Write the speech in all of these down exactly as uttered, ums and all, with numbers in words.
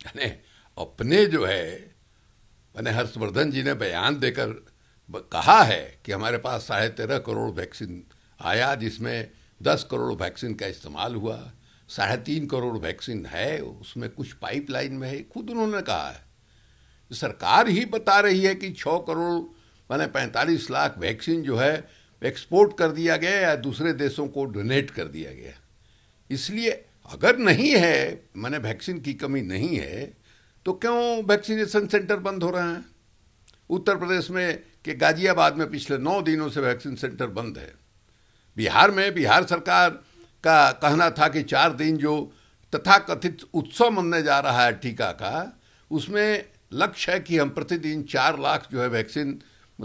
यानी अपने जो है मैंने हर्षवर्धन जी ने बयान देकर कहा है कि हमारे पास साढ़े तेरह करोड़ वैक्सीन आया, जिसमें दस करोड़ वैक्सीन का इस्तेमाल हुआ, साढ़े तीन करोड़ वैक्सीन है, उसमें कुछ पाइपलाइन में है, खुद उन्होंने कहा है। सरकार ही बता रही है कि छः करोड़ माने पैंतालीस लाख वैक्सीन जो है एक्सपोर्ट कर दिया गया या दूसरे देशों को डोनेट कर दिया गया। इसलिए अगर नहीं है, माने वैक्सीन की कमी नहीं है, तो क्यों वैक्सीनेशन सेंटर बंद हो रहे हैं? उत्तर प्रदेश में कि गाजियाबाद में पिछले नौ दिनों से वैक्सीन सेंटर बंद है। बिहार में बिहार सरकार का कहना था कि चार दिन जो तथाकथित उत्सव मनने जा रहा है टीका का, उसमें लक्ष्य है कि हम प्रतिदिन चार लाख जो है वैक्सीन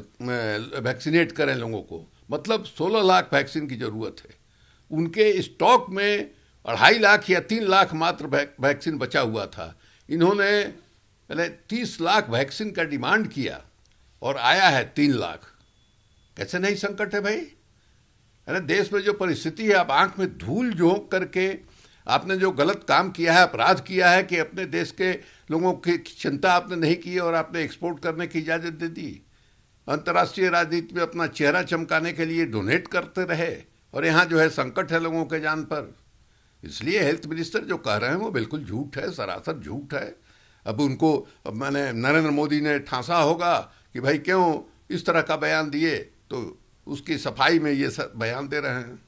वैक्सीनेट करें लोगों को, मतलब सोलह लाख वैक्सीन की ज़रूरत है। उनके स्टॉक में अढ़ाई लाख या तीन लाख मात्र वैक्सीन बचा हुआ था। इन्होंने पहले तीस लाख वैक्सीन का डिमांड किया और आया है तीन लाख। कैसे नहीं संकट है भाई? अरे देश में जो परिस्थिति है, आप आंख में धूल झोंक करके आपने जो गलत काम किया है, अपराध किया है कि अपने देश के लोगों की चिंता आपने नहीं की और आपने एक्सपोर्ट करने की इजाज़त दे दी। अंतर्राष्ट्रीय राजनीति में अपना चेहरा चमकाने के लिए डोनेट करते रहे, और यहाँ जो है संकट है लोगों के जान पर। इसलिए हेल्थ मिनिस्टर जो कह रहे हैं वो बिल्कुल झूठ है, सरासर झूठ है। अब उनको अब मैंने नरेंद्र मोदी ने ठांसा होगा कि भाई क्यों इस तरह का बयान दिए, तो उसकी सफाई में ये सब बयान दे रहे हैं।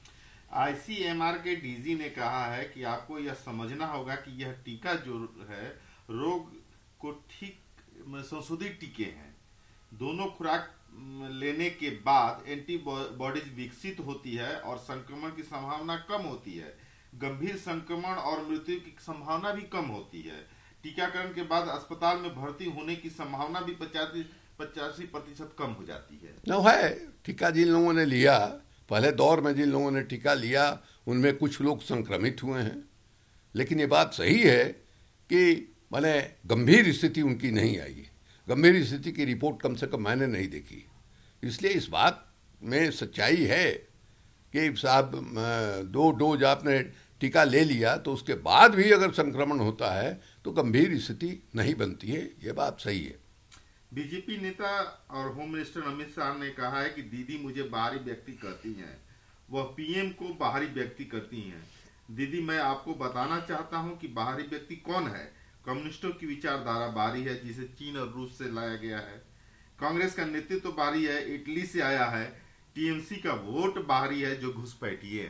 आईसीएमआर के डीजी ने कहा है कि आपको यह समझना होगा कि यह टीका जो है रोग को ठीक संशोधित टीके हैं। दोनों खुराक लेने के बाद एंटीबॉडीज विकसित होती है और संक्रमण की संभावना कम होती है। गंभीर संक्रमण और मृत्यु की संभावना भी कम होती है। टीकाकरण के बाद अस्पताल में भर्ती होने की संभावना भी पचासी पचासी प्रतिशत कम हो जाती है। न है टीका जिन लोगों ने लिया, पहले दौर में जिन लोगों ने टीका लिया उनमें कुछ लोग संक्रमित हुए हैं, लेकिन ये बात सही है कि मैंने गंभीर स्थिति उनकी नहीं आई। गंभीर स्थिति की रिपोर्ट कम से कम मैंने नहीं देखी। इसलिए इस बात में सच्चाई है कि साहब दो डोज आपने टीका ले लिया तो उसके बाद भी अगर संक्रमण होता है तो गंभीर स्थिति नहीं बनती है। ये बात सही है। बीजेपी नेता और होम मिनिस्टर अमित शाह ने कहा है कि दीदी मुझे बाहरी व्यक्ति कहती हैं, वह पीएम को बाहरी व्यक्ति कहती हैं। दीदी मैं आपको बताना चाहता हूं कि बाहरी व्यक्ति कौन है। कम्युनिस्टों की विचारधारा बाहरी है, जिसे चीन और रूस से लाया गया है। कांग्रेस का नेतृत्व तो बाहरी है, इटली से आया है। टीएमसी का वोट बाहरी है, जो घुसपैठिए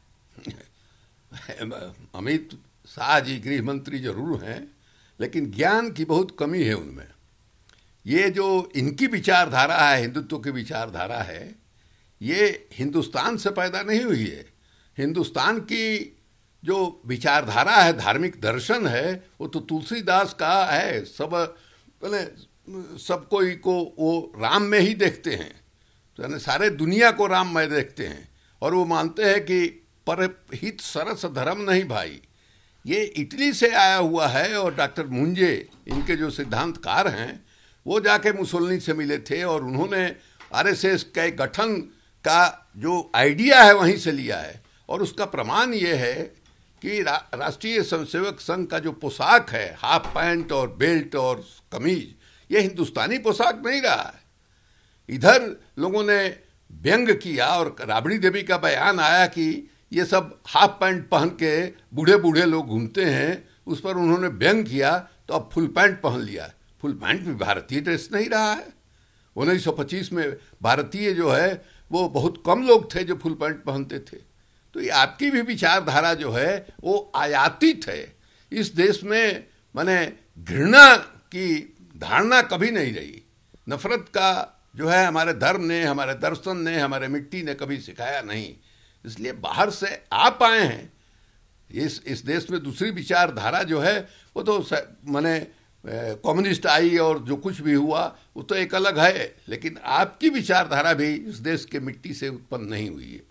है। अमित शाह जी गृह मंत्री जरूर हैं, लेकिन ज्ञान की बहुत कमी है उनमें। ये जो इनकी विचारधारा है, हिंदुत्व की विचारधारा है, ये हिंदुस्तान से पैदा नहीं हुई है। हिंदुस्तान की जो विचारधारा है, धार्मिक दर्शन है, वो तो तुलसीदास का है। सब पहले सब कोई को वो राम में ही देखते हैं, तो यानी सारे दुनिया को राम में देखते हैं, और वो मानते हैं कि परहित सरस धर्म नहीं भाई। ये इटली से आया हुआ है, और डॉक्टर मुंजे इनके जो सिद्धांतकार हैं वो जाके मुसोलिनी से मिले थे, और उन्होंने आरएसएस के गठन का जो आइडिया है वहीं से लिया है। और उसका प्रमाण ये है कि रा, राष्ट्रीय स्वयंसेवक संघ का जो पोशाक है, हाफ पैंट और बेल्ट और कमीज, ये हिंदुस्तानी पोशाक नहीं रहा है। इधर लोगों ने व्यंग किया, और राबड़ी देवी का बयान आया कि ये सब हाफ पैंट पहन के बूढ़े बूढ़े लोग घूमते हैं, उस पर उन्होंने व्यंग किया, तो अब फुल पैंट पहन लिया। फुल पैंट भी भारतीय ड्रेस नहीं रहा है। उन्नीस सौ पच्चीस में भारतीय जो है वो बहुत कम लोग थे जो फुल पैंट पहनते थे। तो ये आपकी भी विचारधारा जो है वो आयातित है। इस देश में माने घृणा की धारणा कभी नहीं रही। नफरत का जो है हमारे धर्म ने, हमारे दर्शन ने, हमारे मिट्टी ने कभी सिखाया नहीं। इसलिए बाहर से आप आए हैं। इस इस देश में दूसरी विचारधारा जो है वो तो माने कम्युनिस्ट आई और जो कुछ भी हुआ वो तो एक अलग है, लेकिन आपकी विचारधारा भी इस देश के मिट्टी से उत्पन्न नहीं हुई है।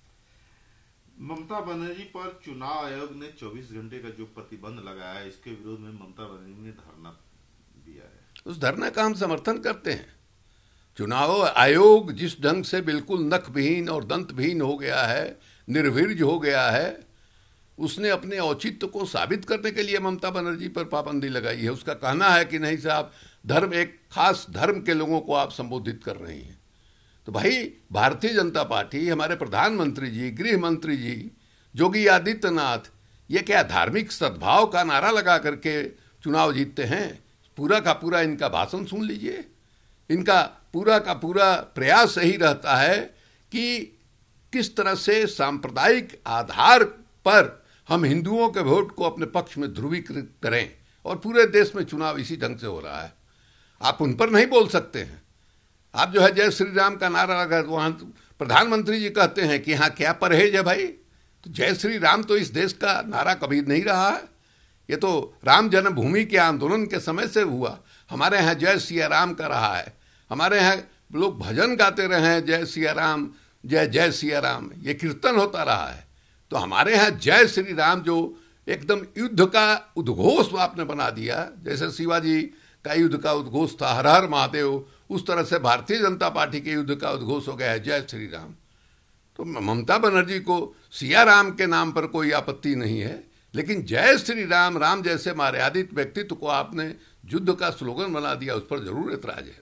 ममता बनर्जी पर चुनाव आयोग ने चौबीस घंटे का जो प्रतिबंध लगाया है, इसके विरोध में ममता बनर्जी ने धरना दिया है। उस धरना का हम समर्थन करते हैं। चुनाव आयोग जिस ढंग से बिल्कुल नखविहीन और दंतविहीन हो गया है, निर्वीर्य हो गया है, उसने अपने औचित्य को साबित करने के लिए ममता बनर्जी पर पाबंदी लगाई है। उसका कहना है कि नहीं साहब, धर्म, एक खास धर्म के लोगों को आप संबोधित कर रही हैं। तो भाई, भारतीय जनता पार्टी, हमारे प्रधानमंत्री जी, गृह मंत्री जी योगी आदित्यनाथ, ये क्या धार्मिक सद्भाव का नारा लगा करके चुनाव जीतते हैं? पूरा का पूरा इनका भाषण सुन लीजिए। इनका पूरा का पूरा प्रयास यही रहता है कि किस तरह से सांप्रदायिक आधार पर हम हिंदुओं के वोट को अपने पक्ष में ध्रुवीकृत करें, और पूरे देश में चुनाव इसी ढंग से हो रहा है। आप उन पर नहीं बोल सकते हैं। आप जो है जय श्री राम का नारा लगा, वहां प्रधानमंत्री जी कहते हैं कि हाँ क्या परहेज है भाई? तो जय श्री राम तो इस देश का नारा कभी नहीं रहा है। ये तो राम जन्मभूमि के आंदोलन के समय से हुआ। हमारे यहाँ जय सिया राम का रहा है। हमारे यहाँ लोग भजन गाते रहे हैं, जय सिया राम, जय जय सिया राम, ये कीर्तन होता रहा है। तो हमारे यहाँ जय श्री राम जो एकदम युद्ध का उद्घोष आपने बना दिया, जैसे शिवाजी का युद्ध का उद्घोष था हर हर महादेव, उस तरह से भारतीय जनता पार्टी के युद्ध का उद्घोष हो गया है जय श्री राम। तो ममता बनर्जी को सिया राम के नाम पर कोई आपत्ति नहीं है, लेकिन जय श्री राम, राम जैसे मर्यादित व्यक्तित्व को आपने युद्ध का स्लोगन बना दिया, उस पर जरूर ऐतराज है।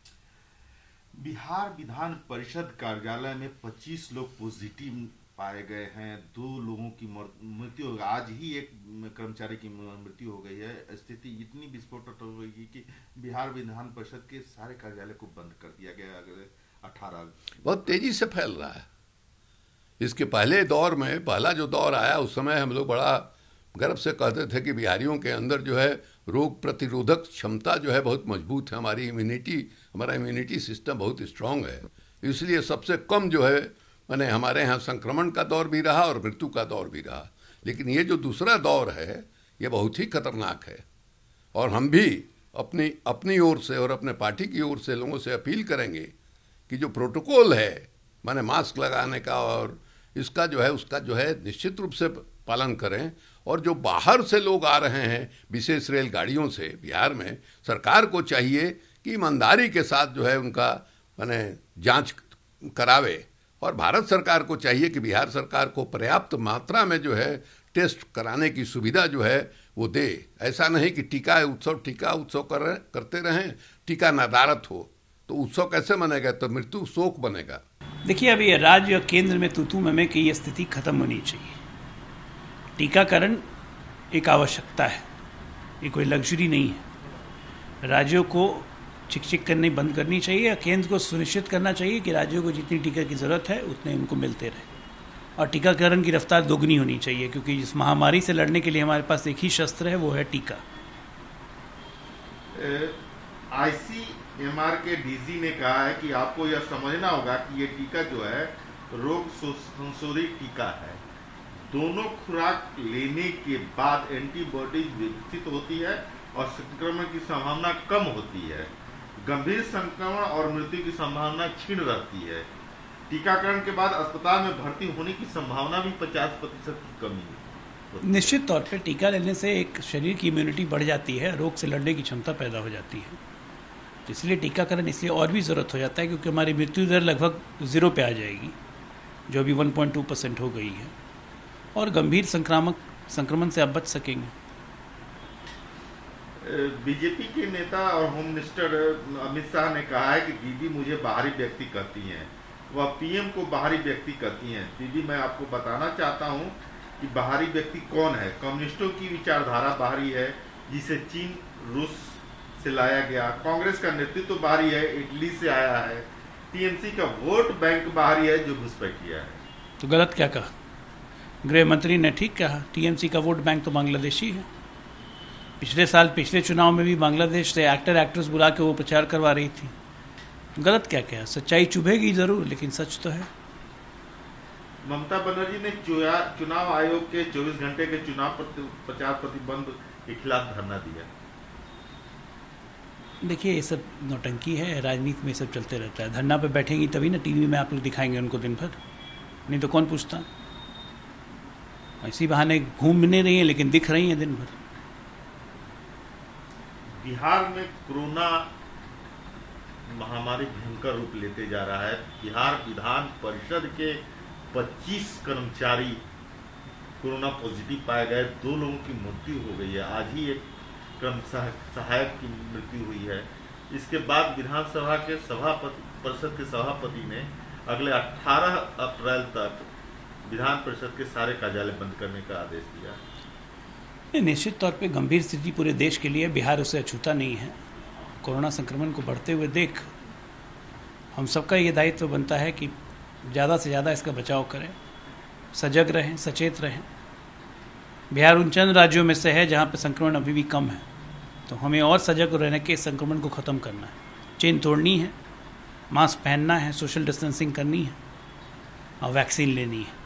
बिहार विधान परिषद कार्यालय में पच्चीस लोग पॉजिटिव पाए गए हैं। दो लोगों की मृत्यु हो गई। आज ही एक कर्मचारी की मृत्यु हो गई है। स्थिति इतनी विस्फोटक हो गई कि बिहार विधान परिषद के सारे कार्यालय को बंद कर दिया गया। अगले अठारह बहुत तेजी से फैल रहा है। इसके पहले दौर में, पहला जो दौर आया, उस समय हम लोग बड़ा गर्व से कहते थे कि बिहारियों के अंदर जो है रोग प्रतिरोधक क्षमता जो है बहुत मजबूत है, हमारी इम्यूनिटी हमारा इम्यूनिटी सिस्टम बहुत स्ट्रांग है। इसलिए सबसे कम जो है मैंने हमारे यहाँ संक्रमण का दौर भी रहा और मृत्यु का दौर भी रहा। लेकिन ये जो दूसरा दौर है ये बहुत ही खतरनाक है, और हम भी अपनी अपनी ओर से और अपने पार्टी की ओर से लोगों से अपील करेंगे कि जो प्रोटोकॉल है, माने मास्क लगाने का और इसका जो है उसका जो है निश्चित रूप से पालन करें। और जो बाहर से लोग आ रहे हैं विशेष रेलगाड़ियों से बिहार में, सरकार को चाहिए कि ईमानदारी के साथ जो है उनका माने जांच करावे, और भारत सरकार को चाहिए कि बिहार सरकार को पर्याप्त मात्रा में जो है टेस्ट कराने की सुविधा जो है वो दे। ऐसा नहीं कि टीका उत्सव टीका उत्सव कर करते रहें, टीका नदारत हो तो उत्सव कैसे मनेगा? तो मृत्यु शोक बनेगा। देखिए, अभी राज्य और केंद्र में तू तू मैं मैं की ये स्थिति खत्म होनी चाहिए। टीकाकरण एक आवश्यकता है, ये कोई लग्जरी नहीं है। राज्यों को चिक चिक करनी बंद करनी चाहिए, या केंद्र को सुनिश्चित करना चाहिए कि राज्यों को जितनी टीका की ज़रूरत है उतने उनको मिलते रहे, और टीकाकरण की रफ्तार दोगुनी होनी चाहिए, क्योंकि इस महामारी से लड़ने के लिए हमारे पास एक ही शस्त्र है, वो है टीका। आईसीएमआर के डीजी ने कहा है कि आपको यह समझना होगा कि ये टीका जो है रोग संशोधित टीका है। दोनों खुराक लेने के बाद एंटीबॉडीज विकसित होती है और संक्रमण की संभावना कम होती है। गंभीर संक्रमण और मृत्यु की संभावना क्षीण रहती है। टीकाकरण के बाद अस्पताल में भर्ती होने की संभावना भी पचास प्रतिशत की कमी है। निश्चित तौर पे टीका लेने से एक शरीर की इम्यूनिटी बढ़ जाती है, रोग से लड़ने की क्षमता पैदा हो जाती है। इसलिए टीकाकरण इसलिए और भी ज़रूरत हो जाता है, क्योंकि हमारी मृत्यु दर लगभग ज़ीरो पे आ जाएगी, जो अभी वन पॉइंट टू परसेंट हो गई है, और गंभीर संक्रामक संक्रमण से आप बच सकेंगे। बीजेपी के नेता और होम मिनिस्टर अमित शाह ने कहा है कि दीदी मुझे बाहरी व्यक्ति कहती हैं, वह पीएम को बाहरी व्यक्ति कहती हैं। दीदी, मैं आपको बताना चाहता हूं कि बाहरी व्यक्ति कौन है। कम्युनिस्टों की विचारधारा बाहरी है, जिसे चीन रूस से लाया गया। कांग्रेस का नेतृत्व तो बाहरी है, इटली से आया है। टीएमसी का वोट बैंक बाहरी है, जो घुसपैठिया है। तो गलत क्या कहा? गृह मंत्री ने ठीक कहा, टीएमसी का वोट बैंक तो बांग्लादेशी है। पिछले साल पिछले चुनाव में भी बांग्लादेश से एक्टर एक्ट्रेस बुला के वो प्रचार करवा रही थी। गलत क्या कहा? सच्चाई चुभेगी जरूर, लेकिन सच तो है। ममता बनर्जी ने चुनाव आयोग के चौबीस घंटे के चुनाव प्रचार प्रतिबंध के खिलाफ धरना दिया। देखिए, ये सब नौटंकी है, राजनीति में सब चलते रहता है। धरना पे बैठेंगी तभी ना टीवी में आप लोग दिखाएंगे उनको दिन भर, नहीं तो कौन पूछता। इसी बहाने घूम नहीं रही है, लेकिन दिख रही हैं दिन भर। बिहार में कोरोना महामारी भयंकर रूप लेते जा रहा है। बिहार विधान परिषद के पच्चीस कर्मचारी कोरोना पॉजिटिव पाए गए, दो लोगों की मृत्यु हो गई है। आज ही एक क्रम सहायक की मृत्यु हुई है। इसके बाद विधानसभा के सभापति परिषद के सभापति ने अगले अठारह अप्रैल तक विधान परिषद के सारे कार्यालय बंद करने का आदेश दिया। निश्चित तौर पे गंभीर स्थिति पूरे देश के लिए, बिहार उसे अछूता नहीं है। कोरोना संक्रमण को बढ़ते हुए देख हम सबका ये दायित्व बनता है कि ज़्यादा से ज़्यादा इसका बचाव करें, सजग रहें, सचेत रहें। बिहार उन चंद राज्यों में से है जहाँ पे संक्रमण अभी भी कम है, तो हमें और सजग रहने के संक्रमण को ख़त्म करना है। चेन तोड़नी है, मास्क पहनना है, सोशल डिस्टेंसिंग करनी है और वैक्सीन लेनी है।